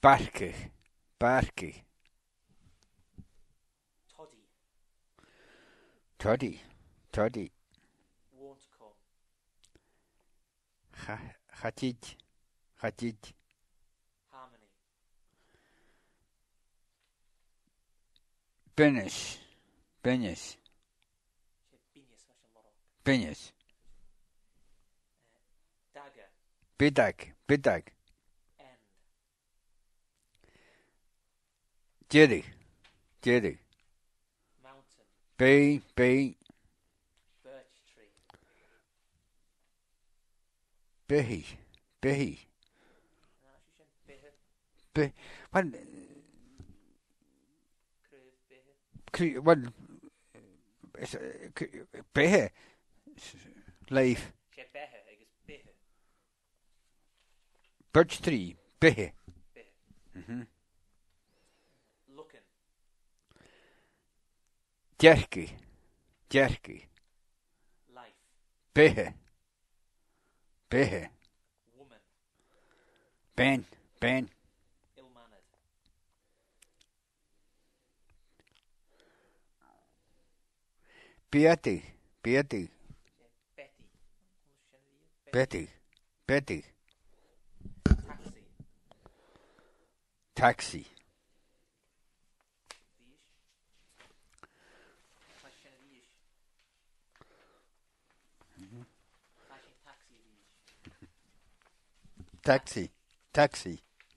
Barkig. Barkig. Toddy. Toddy. Toddy. Won't come. Chatid. Chatid. Harmony. Binnis. Binnis. Binis as yn Morocco. Binnis. Dagger. Bidag. Bidag. End. Jerry. Jerry. Mountain. Bay. Bay. Birch tree. Behi. Behi. Behe. Well, Behe. well, behe. Life. Behe. Agus behe. Birch tree. Behe. Behe. Looking. Jerky. Jerky. Life. Behe. Behe. Woman. Ben. Ben. Ill-mannered. Beatty. Beatty. Betty. Betty. Betty. Taxi. Taxi. Vish. Fashion vish. Fashion taxi vish. Taxi. Taxi.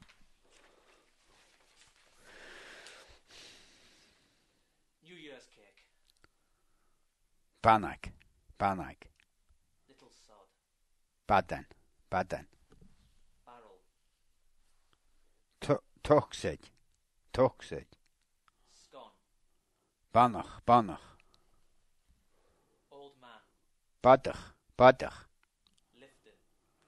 New Year's cake. Bannock. Bannock. Little sod. Baden. Baden. Barrel. Toxid. Toxid. Scone. Bannock. Bannock. Old man. Badach. Badach. Lifting.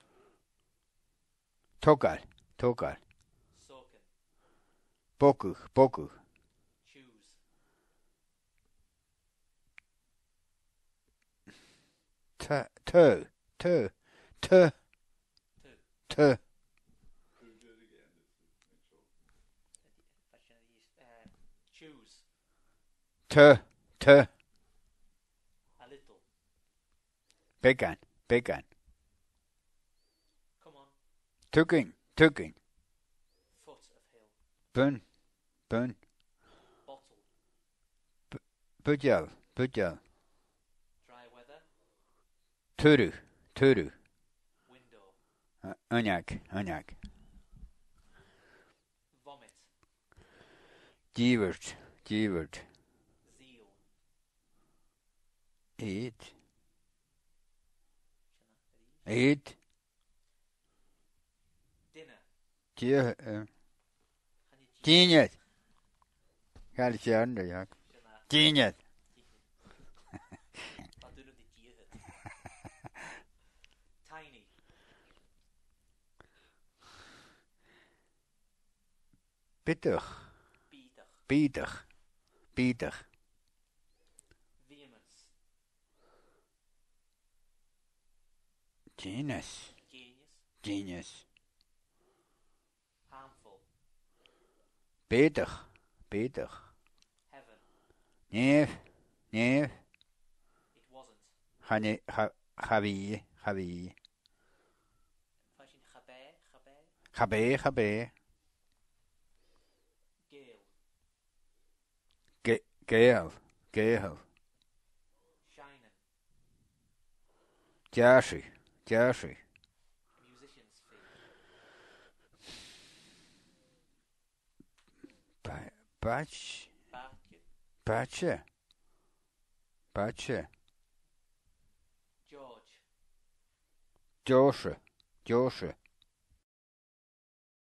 Togal. Togal. Soaking. Bokuch. Bokuch. Choose. Tu. Tu. Tu. Tu. Tu. Choose. Tu. Tu. A little. Began. Began. Come on. Tugging. Tugging. Foot of hill. Bun. Bun. Bottle. Budjal. Budjal. Dry weather. Turu. Turu. Window. Onyak. Onyak. Vomit. Jeevert. Jeevert. Zeal. Eat. Eat. Dinner. Genius. Gaat je aan de jak. Genius. Wat doen die dieren? Tiny. Pittig. Peter. Pittig. Pittig. Vehemence. Genius. Genius. Genius. Harmful. Pittig. Pittig. Heaven. Neef. Neef. It wasn't. Javi. Javi. Fashion Chabé. Jabe. Jabe. Gale. Gale. Gale. Shining. Jersey. Jersey. Musician's fee. Batch. Barke. Batche. Batche. George. Joshua. Joshua.